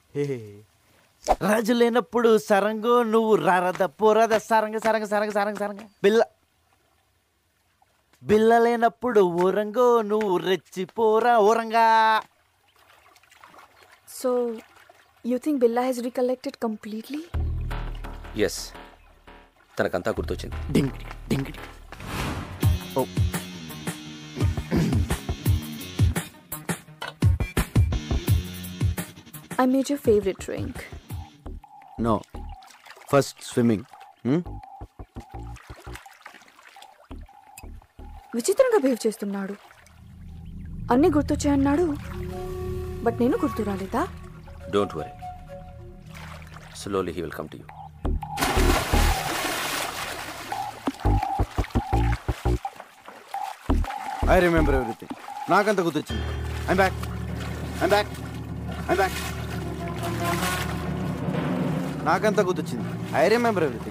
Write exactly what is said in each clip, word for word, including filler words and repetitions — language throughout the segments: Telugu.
రాజు లేనప్పుడు సరంగు నువ్వు రారద పోరాద సరంగ సరంగ సరంగ సరంగ సరంగ బిల్ల బిల్ల లేనప్పుడు ఊరంగో నువ్వు రెచ్చిపోరా ఊరంగా. So you think Billa he's recollected completely? Yes, తనకంతా గుర్తొచ్చింది. డింగిడి డింగిడి. Oh I made your favorite drink. No, first swimming. విచిత్రంగా బిహేవ్ చేస్తున్నాడు. అన్నీ గుర్తొచ్చాయన్నాడు, బట్ నేను గుర్తు రాలేదా? Don't worry, slowly he will come to you. I remember everything. నాకంత గుర్తొచ్చింది. I'm back I'm back I'm back నాకంతా గుర్తొచ్చింది. I remember everything.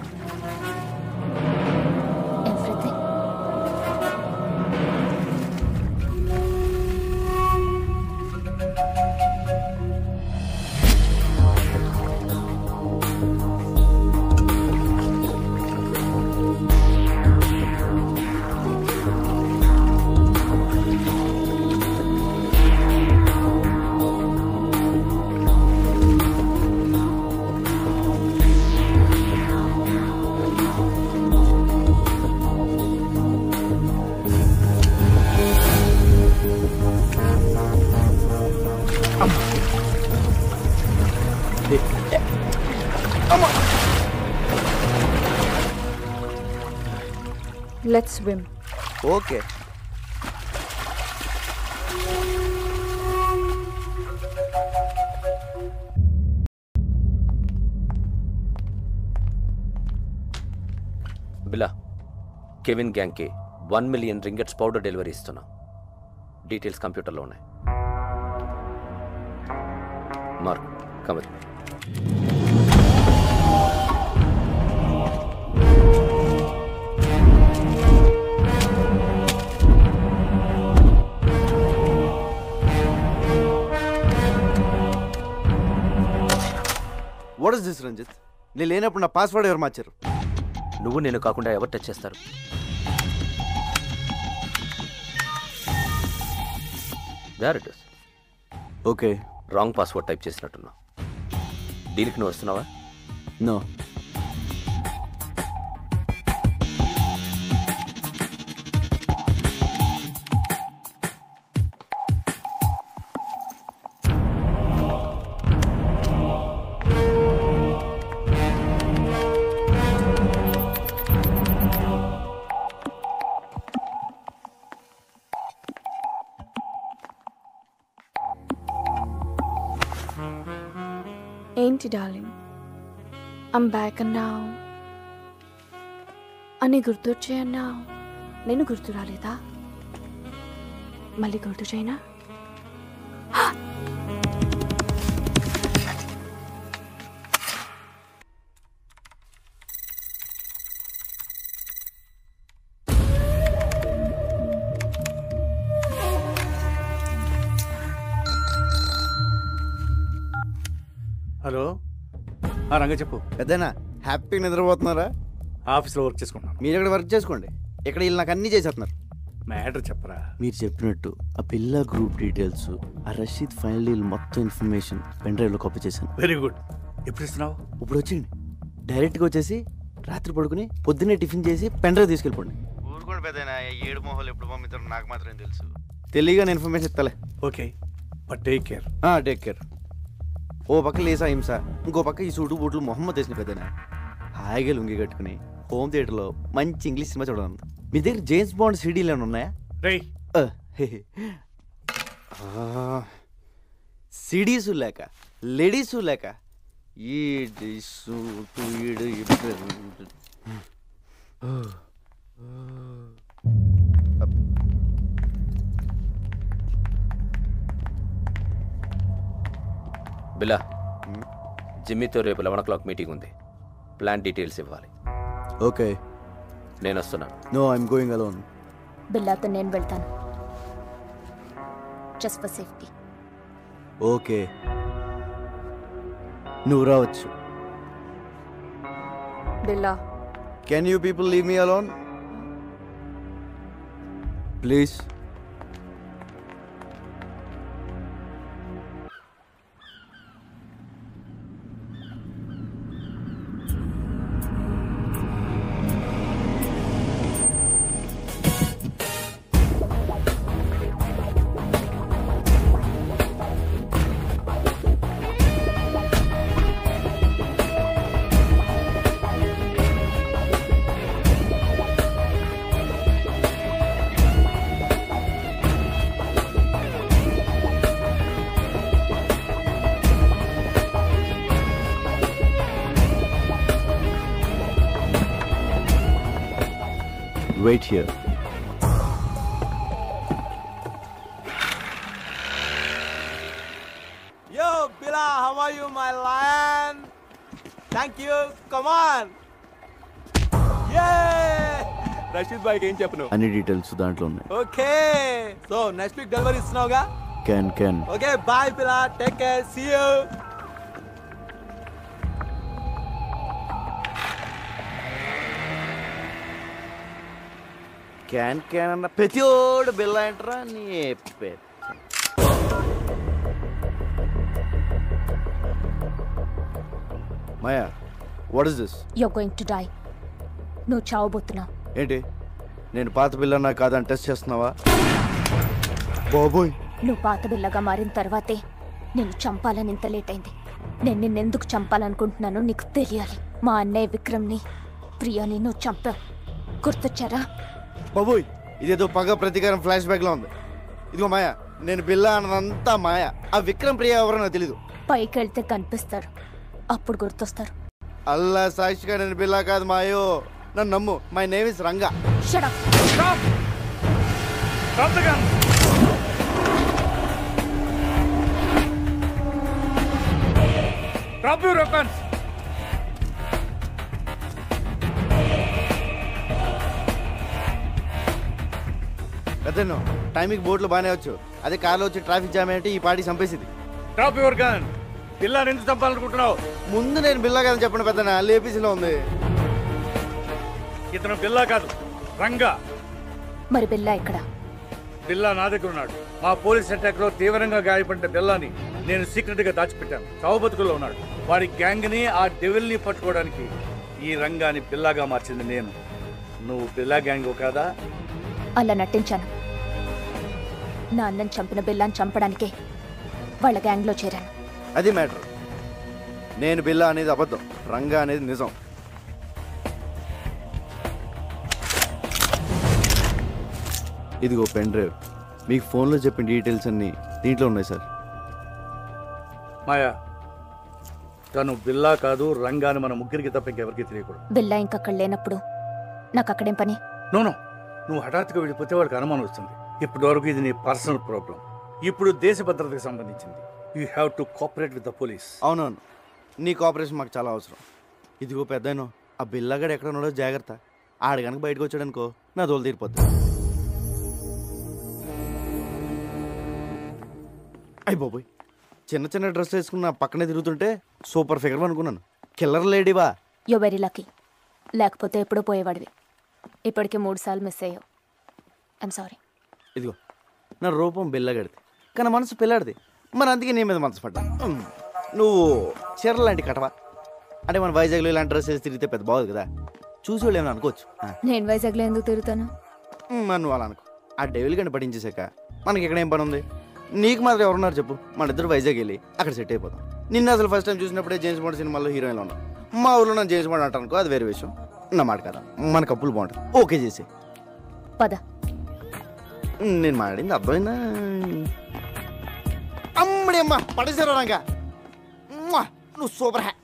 Let's swim. Okay. Billa, Kevin గ్యాంగ్కి one million ringgits powder delivery ఇస్తున్నా. డీటెయిల్స్ కంప్యూటర్లో ఉన్నాయి. మార్క్ కమర్. What is this Ranjit? నేను లేనప్పుడు నా పాస్వర్డ్ ఎవరు మార్చారు? నువ్వు నేను కాకుండా ఎవరు టచ్ చేస్తారు? There it is. Okay, wrong password type చేసినట్టున్నా. డీల్కి నువ్వు వస్తున్నావా? నో. ఏంటి డార్లింగ్, ఐమ్ బ్యాక్ అన్నావు, అని గుర్తొచ్చాయన్నావు, నేను గుర్తు రాలేదా? మళ్ళీ గుర్తు చేయనా? హలో, రంగ చెప్పు. పెద్దనా హ్యాపీగా నిద్రపోతున్నారా? ఆఫీస్లో వర్క్ చేసుకుంటున్నాను. మీరు ఇక్కడ వర్క్ చేసుకోండి, ఇక్కడ వీళ్ళు నాకు అన్నీ చేసేస్తున్నారు. మ్యాటర్ చెప్పరా. మీరు చెప్పినట్టు ఆ పిల్ల గ్రూప్ డీటెయిల్స్, ఆ రషీద్ ఫైనల్ డీల్ మొత్తం ఇన్ఫర్మేషన్ పెన్ డ్రైవ్లో కాపీ చేశాను. Very good. ఎప్పుడు ఇస్తున్నావు? ఇప్పుడు వచ్చేయండి. డైరెక్ట్గా వచ్చేసి రాత్రి పడుకుని పొద్దున్నే టిఫిన్ చేసి పెన్ డ్రైవ్ తీసుకెళ్ళిపోండి. ఊరుకోండి పెద్దనా, ఏడు మొహాలు ఎప్పుడు పంపిస్తారో నాకు మాత్రం తెలుసు. తెలియగానే ఇన్ఫర్మేషన్ ఇస్తలే. Okay, but take care. Take care. ఓ పక్క లేసా హింస, ఇంకో పక్క ఈ సూటు బూట్లు మొహమ్మద్ వేసిన పెద్దనా హాయిగా లుంగి కట్టుకుని హోమ్ థియేటర్లో మంచి ఇంగ్లీష్ సినిమా చూడడం. మీ దగ్గర జేమ్స్ బాండ్ సీడీలు ఏమైనా ఉన్నాయా? రేయ్, సిడీసు లేక లేడీసు లేక ఈ బిలా, జిమ్మీతో రేపు లెవెన్ ఓ క్లాక్ మీటింగ్ ఉంది. ప్లాన్ డీటెయిల్స్ ఇవ్వాలి. ఓకే, నేను వస్తున్నాను. No, I'm going alone. బిల్లాతో నేను వెళ్తాను, జస్ట్ ఫర్ సేఫ్టీ. ఓకే. నువ్వు రావచ్చు. Billa. Can you people leave me alone? Please. Wait here. Yo, Billa, how are you, my lion? Thank you. Come on. Yeah. Rashid bhai ఏం చెప్పను? అన్ని డీటెయిల్స్ దాంట్లో ఉన్నాయి. Okay. So next week delivery ఇస్తున్నావుగా? Can can. Okay, bye Billa. Take care. See you. Can can అన్న ప్రతిోడు బిల్ల అంటారా నీ పేరు. Maya, what is this? You're going to die. నువ్వు చావబోతున్నావు. ఏంటి నేను పాత బిల్లన్నా కాదని టెస్ట్ చేస్తున్నావా? బాబోయ్, నువ్వు పాత బిల్లగా మారిన తర్వాతే నిన్ను చంపాలని ఇంత లేట్ అయింది. నేను నిన్నెందుకు చంపాలనుకుంటున్నానో నీకు తెలియాలి. మా అన్నయ్య విక్రమ్ని, ప్రియాని నువ్వు చంపావు. గుర్తొచ్చారా? బాబోయ్, ఇదేదో పగ ప్రతీకారం ఫ్లాష్ బ్యాక్ లో ఉంది. ఇదిగో మాయా, నేను బిల్లా అన్నదంతా మాయా. ఆ విక్రమ్ ప్రియ ఎవరో నాకు తెలీదు. పైకి వెళ్తే కనిపిస్తారు, అప్పుడు గుర్తొస్తారు. అల్లా సాక్షిగా నేను బిల్లా కాదు మాయో, నన్ను నమ్ము. My name is Ranga. Shut up. Stop! Stop the gun! Drop your weapons! పెద్దను టైంకి బోట్లు బాగానే వచ్చు, అదే కార్లో వచ్చి ట్రాఫిక్ జామ్ ఏంటి ఈ పార్టీ చంపేసింది. Drop your gun! పిల్లని ఎందుకు చంపాలనుకుంటున్నావు? ముందు నేను బిల్లా కాదని చెప్పండి పెద్దనా, లేపీసీలో ఉంది. ఇతను బిల్లా కాదు, రంగా. మరి బిల్లా ఇక్కడ? బిల్లా నా దగ్గర ఉన్నాడు. మా పోలీస్ అటాక్ లో తీవ్రంగా గాయపడిన బిల్లాని నేను సీక్రెట్ గా దాచిపెట్టాను. చావు బతుకుల్లో ఉన్నాడు. వాడి గ్యాంగ్ ని, ఆ డెవిల్ ని పట్టుకోవడానికి ఈ రంగాని బిల్లాగా మార్చింది నేను. నువ్వు బిల్లా గ్యాంగ్ కాదా? అలా నటించాను. నా అన్నని చంపిన బిల్లాని చంపడానికే వాళ్ళ గ్యాంగ్లో చేరాను. అది మ్యాటర్. నేను బిల్లా అనేది అబద్ధం, రంగా అనేది నిజం. ఇదిగో పెన్ డ్రైవ్, మీకు ఫోన్లో చెప్పిన డీటెయిల్స్ అన్నీ దీంట్లో ఉన్నాయి సార్. మాయా, తను బిల్లా కాదు, రంగాని మన ముగ్గురికి తప్ప ఇంకెవరికి తెలియకూడదు. బిల్లా ఇంకక్కడ లేనప్పుడు నాకు అక్కడేం పని? నోనో, నువ్వు హఠాత్తుగా వెళ్ళిపోతే వాడికి అనుమానం వస్తుంది. ఇప్పటి వరకు ఇది నీ పర్సనల్ ప్రాబ్లం. ఇప్పుడు దేశ భద్రతకు సంబంధించింది. You have to cooperate with the police. అవునవును, నీ కోఆపరేషన్ మాకు చాలా అవసరం. ఇదిగో పెద్దను, ఆ బిల్లాగాడు ఎక్కడ ఉన్నాడో జాగ్రత్త. ఆడ కనుక బయటకు వచ్చాడనుకో నా తోలు తీరిపోద్ది. అయ్యి బాబోయ్, చిన్న చిన్న డ్రెస్ వేసుకున్న పక్కనే తిరుగుతుంటే సూపర్ ఫిగర్ అనుకున్నాను. కిల్లర్ లేడీవా? Yo very lucky. లేకపోతే ఎప్పుడో పోయేవాడివి. ఇప్పటికే మూడు సార్లు మిస్ అయ్యావు. I'm sorry. ఇదిగో నా రూపం బిల్లగడిది, కానీ మనసు పిల్లాడిది. మరి అందుకే నీ మీద మనసు పడ్డా. నువ్వు చీరలు లాంటి కటవా అంటే మన వైజాగ్లో ఇలాంటి డ్రెస్ వేసి తిరిగితే పెద్ద బాగోదు కదా, చూసి వాళ్ళు ఏమైనా అనుకోవచ్చు. నేను వైజాగ్లో ఎందుకు తిరుగుతాను? మరి నువ్వు అలా అనుకో. ఆ డెవిల్ గంట పడించేసాక మనకి ఇక్కడ ఏం పని ఉంది? నీకు మాత్రం ఎవరున్నారు చెప్పు? మన ఇద్దరు వైజాగ్ వెళ్ళి అక్కడ సెట్ అయిపోతాం. నిన్న అసలు ఫస్ట్ టైం చూసినప్పుడే జేమ్స్ బాండ్ సినిమాలో హీరోయిన్లో ఉన్నాం. మా ఊళ్ళో నన్ను జేమ్స్ బాండ్ అంటానుకో, అది వేరే విషయం. నా మాట కదా, మన కప్పులు బాగుంటుంది. ఓకే చేసి పద. నేను మాట్లాడింది అర్థమైందా? అమ్మడి అమ్మ పడేసారు రంగా, నువ్వు సూపర్ హ్యా.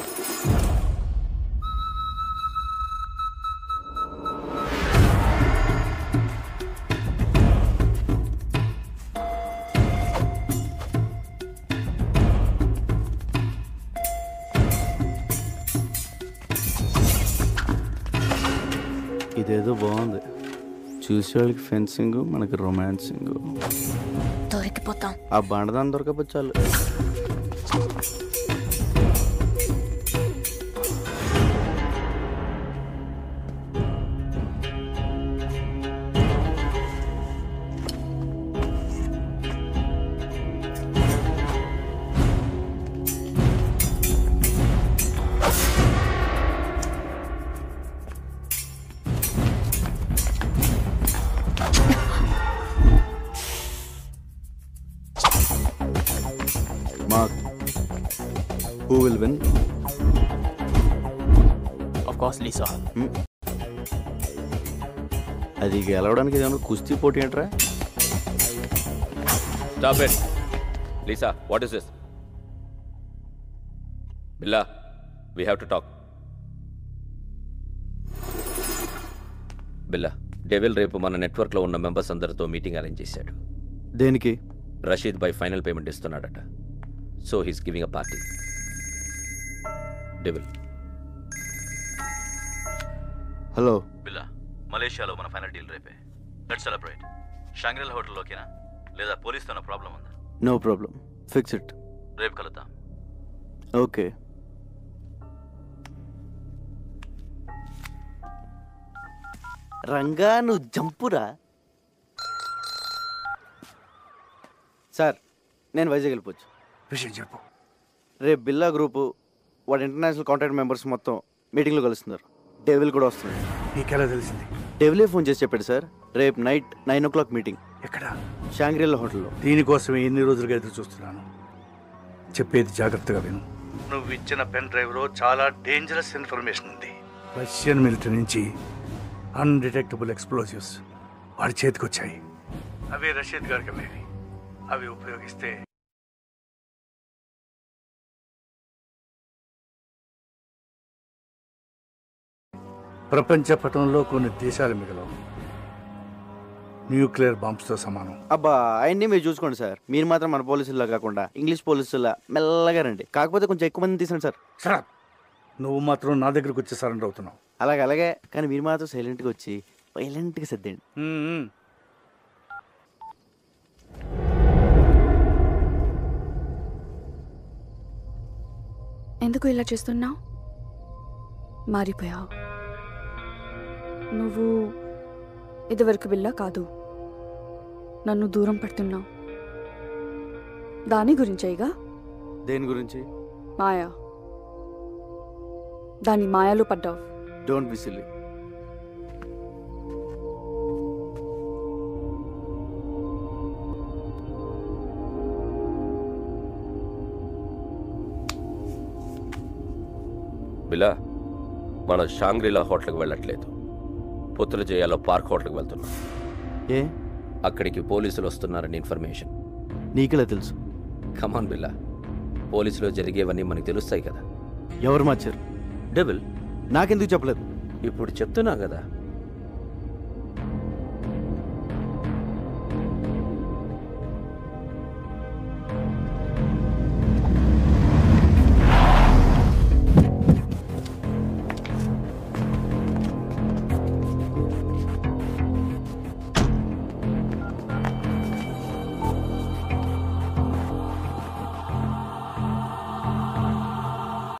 ఇదేదో బాగుంది, చూసే వాళ్ళకి ఫెన్సింగ్, మనకి రొమాన్సింగ్. దొరికిపోతాం. ఆ బండదాన్ని దొరకపోతే చాలు. Mark who will win? Of course, Lisa. అది గెలవడానికి ఏదైనా కుస్తీ పోటీ ఏంట్రా? Stop it. Lisa, what is this? Billa, we have to talk. Billa, devil రేపు మన నెట్వర్క్లో ఉన్న మెంబర్స్ అందరితో మీటింగ్ అరేంజ్ చేశాడు. దేనికి? రషీద్ బై ఫైనల్ పేమెంట్ ఇస్తున్నాడట. So he's giving a party. Devil. Hello Billa, మలేషియాలో మన ఫైనల్ డీల్ రేపే. Let's celebrate. షాంగ్రిల్ హోటల్లోకేనా లేదా పోలీస్తో ప్రాబ్లం ఉందా? No problem, fix it. రేపు కలుద్దాం. ఓకే. రంగా నువ్వు జంపురా. సార్, నేను వైజాగ్ వెళ్ళిపోవచ్చు. విషయం చెప్పు. రేపు బిల్లా గ్రూపు వాడి ఇంటర్నేషనల్ కాంటాక్ట్ మెంబర్స్ మొత్తం మీటింగ్లో కలుస్తున్నారు. డెవిల్ కూడా వస్తుంది. నీకెలా తెలిసింది? డెవిలే ఫోన్ చేసి చెప్పాడు సార్. రేపు night nine o'clock meeting. ఎక్కడ? షాంగ్రిల్లా హోటల్లో. దీనికోసమే ఎన్ని రోజులుగా ఎదురు చూస్తున్నాను. చెప్పేది జాగ్రత్తగా విను. నువ్వు ఇచ్చిన పెన్ డ్రైవ్లో చాలా డేంజరస్ ఇన్ఫర్మేషన్ ఉంది. రష్యన్ మిలిటరీ నుంచి అన్డిటెక్టబుల్ ఎక్స్ప్లోజివ్స్ వాడి చేతికి వచ్చాయి. అవి రషీద్ గారికి అమ్మేవి. అవి ఉపయోగిస్తే ప్రపంచ పటంలో కొన్ని దేశాలు మిగలవు. న్యూక్లియర్ బాంబ్స్తో సమానం. అబ్బా, ఆయన్ని మీరు చూసుకోండి సార్. మీరు మాత్రం మన పోలీసుల్లా కాకుండా ఇంగ్లీష్ పోలీసుల్లా మెల్లగా రండి. కాకపోతే కొంచెం ఎక్కువ మంది తీసండి సార్. సార్, నువ్వు మాత్రం నా దగ్గరకు వచ్చి సరెండర్ అవుతున్నావు. అలాగే అలాగే, కానీ మీరు మాత్రం సైలెంట్గా వచ్చి వైలెంట్గా సర్దండి. ఎందుకు ఇలా చేస్తున్నావు? మారిపోయావు. నువ్వు ఇదివరకు బిల్లా కాదు. నన్ను దూరం పడుతున్నావు. దాని గురించేగా? దేని గురించి? మాయా. దాని మాయలో పడ్డావు. Don't be silly. బిలా, మన షాంగ్రిలా హోటల్కి వెళ్ళట్లేదు. పుత్తుల జయాలో పార్క్ హోటల్కి వెళ్తున్నాం. ఏ? అక్కడికి పోలీసులు వస్తున్నారని ఇన్ఫర్మేషన్. నీకెలా తెలుసు? కమాన్ బిల్లా, పోలీసులో జరిగేవన్నీ మనకు తెలుస్తాయి కదా. ఎవరు మార్చారు? డెవిల్. నాకెందుకు చెప్పలేదు? ఇప్పుడు చెప్తున్నా కదా.